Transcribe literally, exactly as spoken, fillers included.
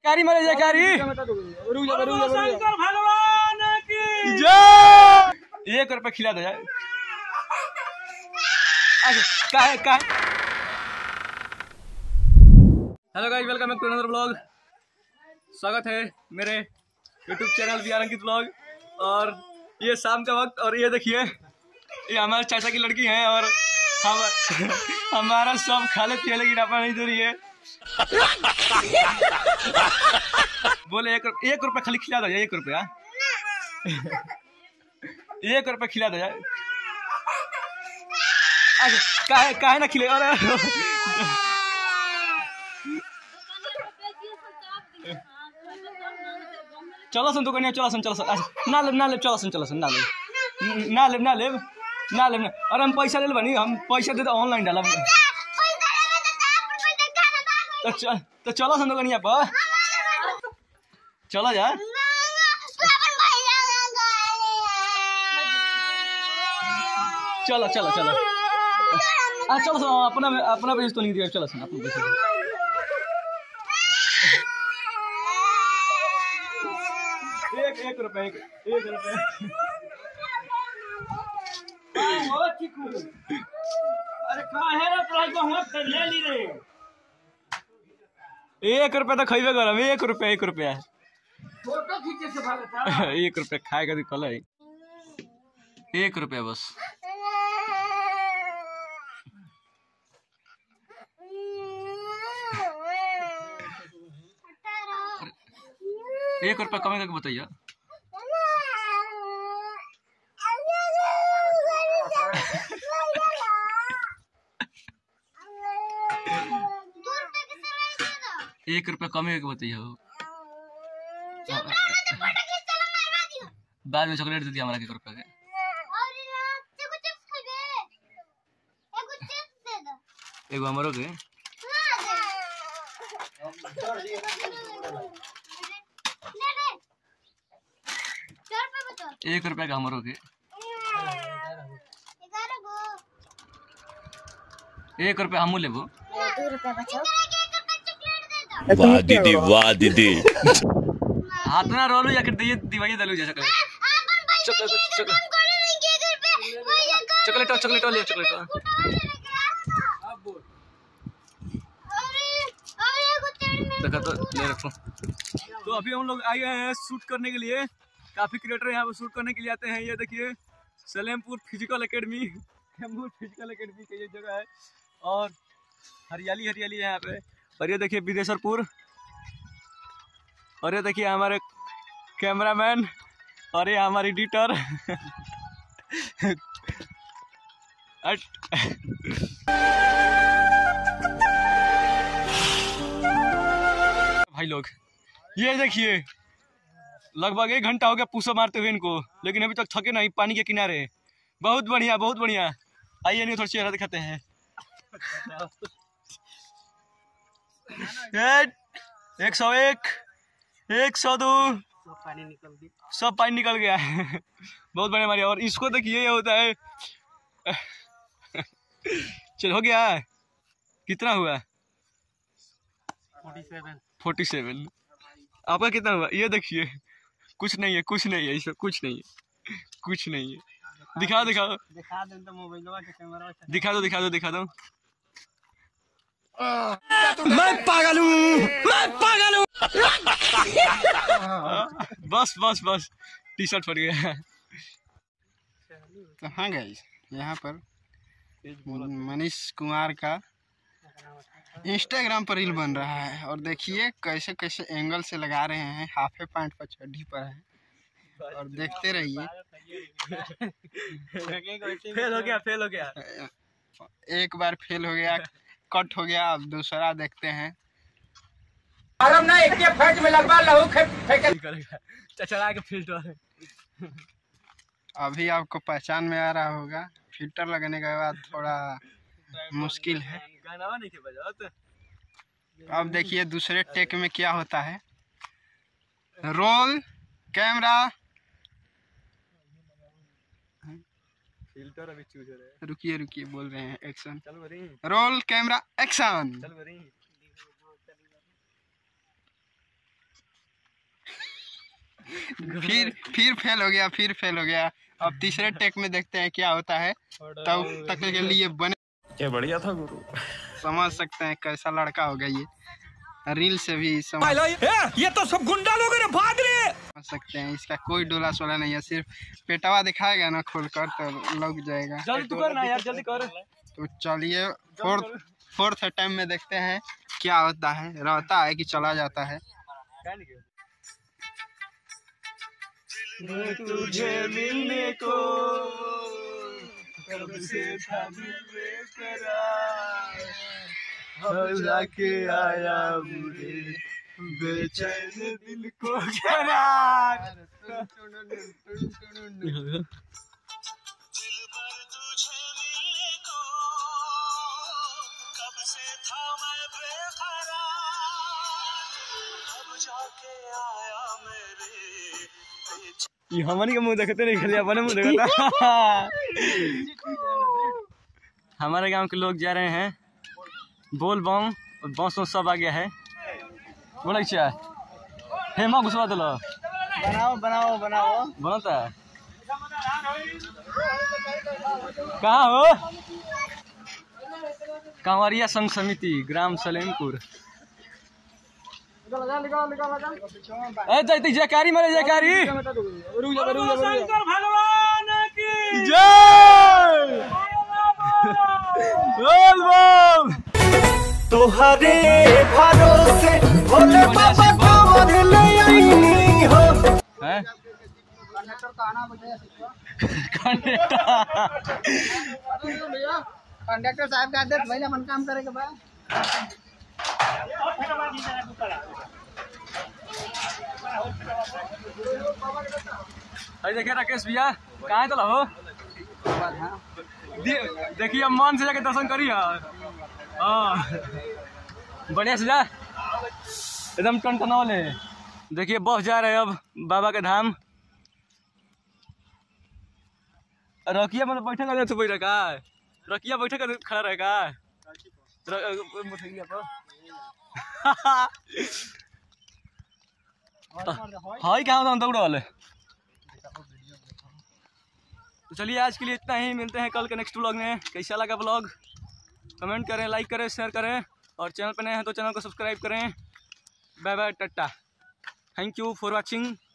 कारी मारे जयकारी शंकर भगवान की जय। एक रुपए खिला दे जाए। काहे काहे। Hello guys, welcome back to another blog. स्वागत है मेरे YouTube channel we are Ankit blog. और ये शाम का वक्त और ये देखिए ये हमारे चाचा की लड़की है और हम हमारा सब खा लेती है लेकिन अपना नहीं दे रही है। बोले एक एक रुपये खाली खिला दो, एक रुपया एक रुपये खिला दो जाए। काहे काहे ना खिले। अरे चलो सुन दुकानिया, चलो सुन, चलो सुन ना ले ना ले, चलो सुन चलो सुन ना ले ना ले ना ले ना ले। अरे हम पैसा ले बनी, हम पैसा दे तो ऑनलाइन डाला। तो च, तो चलो सुन दुकानिया पर चलो जा। चलो चलो चलो आ, चलो सुन अपना अपना पैसा तो नहीं दिया। चलो सुन अपना पैसा एक एक रुपए एक एक रुपए। अरे काहे रे प्राइस बहुत ले ली रे। एक रुपया तो खइबे करम। एक रुपया एक रुपया फोटो खींचे से भागता। एक रुपया खाए का कल है। एक रुपया बस। एक रुपया कमे करके बताइए। एक रुपया कमे करके बताइए। बाद में चॉकलेट दे दिया हमारा एक रुपया के। एगो हमारो के एक रुपया का हमारो के एक रुपया हमू लेबो। वाह दीदी वाह दीदी। हाथ ना रोलू या दिए दिवाई दलू जैसा कर। चॉकलेट चॉकलेट ले चॉकलेट। देखा तो ले रखो। तो अभी हम लोग आए हैं शूट करने के लिए। काफी क्रिएटर यहाँ पर शूट करने के लिए आते हैं। ये देखिए Salempur physical academy, physical academy की ये जगह है और हरियाली हरियाली है यहाँ पे। और ये देखिए विदेशरपुर। और ये देखिए हमारे कैमरामैन और ये हमारी एडिटर। भाई लोग ये देखिए लगभग एक घंटा हो गया पूछो मारते हुए इनको, लेकिन अभी तक थके नहीं। पानी के किनारे बहुत बढ़िया बहुत बढ़िया। आइए नहीं थोड़ा चेहरा दिखाते हैं। एक सौ एक एक सौ दो पानी निकल गया, सब पानी निकल गया है। बहुत बढ़िया मारिया। और इसको देखिए ये होता है। चल हो गया। कितना हुआ? Forty seven. आपका कितना हुआ? ये देखिए कुछ नहीं है कुछ नहीं है इसमें कुछ नहीं है कुछ नहीं है। दिखाओ दिखाओ दिखा दे तो मोबाइल के कैमरा दिखा दो दिखा दो दिखा दो। मैं पागल हूँ मैं पागल हूँ। बस बस बस टी शर्ट फट गया। तो हाँ गाइस, यहाँ पर मनीष कुमार का इंस्टाग्राम पर रील बन रहा है और देखिए कैसे कैसे एंगल से लगा रहे हैं। हाफे पैंट पर चड्ढी पर है और देखते रहिए। फेल हो गया फेल हो गया। एक बार फेल हो गया, कट हो गया। अब दूसरा देखते हैं। चचरा के फिल्टर। अभी आपको पहचान में आ रहा होगा। फिल्टर लगने के बाद थोड़ा मुश्किल है। अब देखिए दूसरे टेक में क्या होता है। Roll camera. फिल्टर अभी चूज हो रहा है। रुकिए रुकिए बोल रहे हैं एक्शन। Roll camera action. फिर फिर फेल हो गया फिर फेल हो गया। अब तीसरे टेक में देखते हैं क्या होता है। तब तक के लिए बने क्या बढ़िया था गुरु। समझ सकते हैं कैसा लड़का होगा ये, रील से भी समझ ये तो सब गुंडा लोग हैं, भाग रहे। समझ सकते हैं। इसका कोई डोला सोला नहीं है, सिर्फ पेटवा दिखाएगा ना खोलकर तो लग जाएगा। जल्दी तू कर ना यार, जल्दी कर। तो चलिए फोर्थ फोर्थ टाइम में देखते हैं क्या होता है। रहता है कि चला जाता है। तुझे मिलने को कब से था दिल बेकरार, के आया मुझे बेचैन दिल को करार। ये हमारी का मुंह देखते नहीं, खाली अपने मुंह देखता। हमारे गांव के लोग जा रहे हैं बोल बम, बॉस सब आ गया है। बोला क्या हेमा घुसवा दिलो, बनाओ बनाओ बनाओ बनता है। कहाँ हो? कांवरिया संघ समिति ग्राम सलेमपुर। ए जयती जयकारी मारे जयकारी। शंकर भगवान की जय। बोल बम। तोहरे भरोसे भोले बाबा कांवर ले आईनी हो। हैं? कंडक्टर साहब का आदेश भैया मन काम करे के बाद अरे देखिए राकेश भैया कहाँ है? तो हो देखिए मन से जाके दर्शन करिए। हाँ बढ़िया से जा, एकदम टनटनौले। देखिए बस जा रहे हैं अब बाबा के धाम। रकिया मतलब बैठे का तो बैठा का रकिया बैठे का खड़ा रहेगा। हाँ क्या होता दौड़ वाले। तो चलिए आज के लिए इतना ही, मिलते हैं कल के नेक्स्ट व्लॉग में। कैसा लगा व्लॉग कमेंट करें, लाइक करें, शेयर करें और चैनल पर नए हैं तो चैनल को सब्सक्राइब करें। बाय बाय टाटा, थैंक यू फॉर वॉचिंग।